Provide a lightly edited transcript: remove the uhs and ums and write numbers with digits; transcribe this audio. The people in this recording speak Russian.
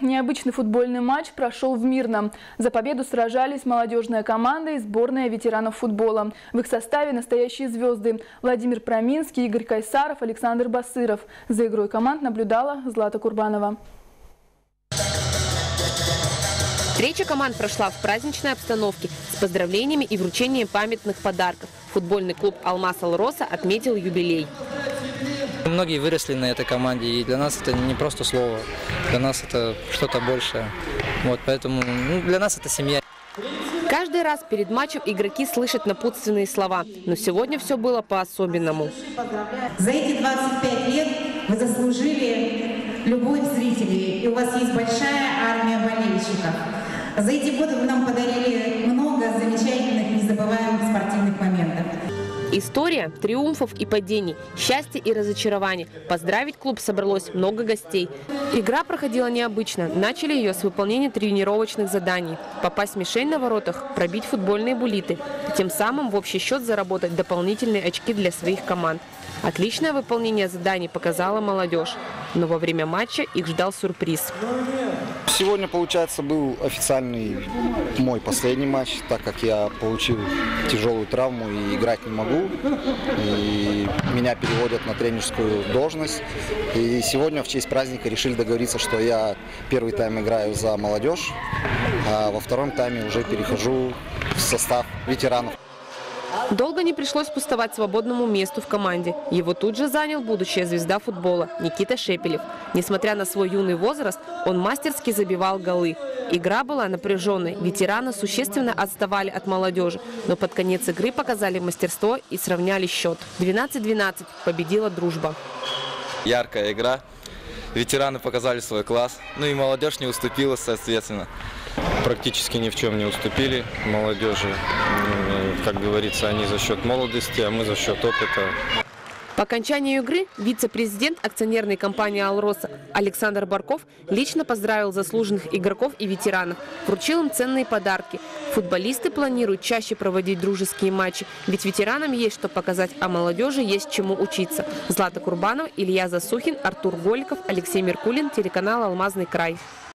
Необычный футбольный матч прошел в Мирном. За победу сражались молодежная команда и сборная ветеранов футбола. В их составе настоящие звезды – Владимир Проминский, Игорь Кайсаров, Александр Басыров. За игрой команд наблюдала Злата Курбанова. Встреча команд прошла в праздничной обстановке с поздравлениями и вручением памятных подарков. Футбольный клуб «Алмаз Алроса» отметил юбилей. Многие выросли на этой команде, и для нас это не просто слово, для нас это что-то большее. Вот, поэтому для нас это семья. Каждый раз перед матчем игроки слышат напутственные слова, но сегодня все было по-особенному. За эти 25 лет вы заслужили любовь зрителей, и у вас есть большая армия болельщиков. За эти годы вы нам подарили много замечательных, незабываемых спортивных моментов. История триумфов и падений, счастья и разочарований. Поздравить клуб собралось много гостей. Игра проходила необычно. Начали ее с выполнения тренировочных заданий. Попасть в мишень на воротах, пробить футбольные буллиты. Тем самым в общий счет заработать дополнительные очки для своих команд. Отличное выполнение заданий показала молодежь. Но во время матча их ждал сюрприз. Сегодня, получается, был официальный мой последний матч, так как я получил тяжелую травму и играть не могу. И меня переводят на тренерскую должность. И сегодня в честь праздника решили договориться, что я первый тайм играю за молодежь, а во втором тайме уже перехожу в состав ветеранов. Долго не пришлось пустовать свободному месту в команде. Его тут же занял будущая звезда футбола Никита Шепелев. Несмотря на свой юный возраст, он мастерски забивал голы. Игра была напряженной. Ветераны существенно отставали от молодежи. Но под конец игры показали мастерство и сравняли счет. 12-12 победила дружба. Яркая игра. Ветераны показали свой класс. Ну и молодежь не уступила, соответственно. Практически ни в чем не уступили молодежи. Как говорится, они за счет молодости, а мы за счет опыта. По окончанию игры вице-президент акционерной компании «Алроса» Александр Барков лично поздравил заслуженных игроков и ветеранов, вручил им ценные подарки. Футболисты планируют чаще проводить дружеские матчи, ведь ветеранам есть что показать, а молодежи есть чему учиться. Злата Курбанова, Илья Засухин, Артур Голиков, Алексей Меркулин, телеканал «Алмазный край».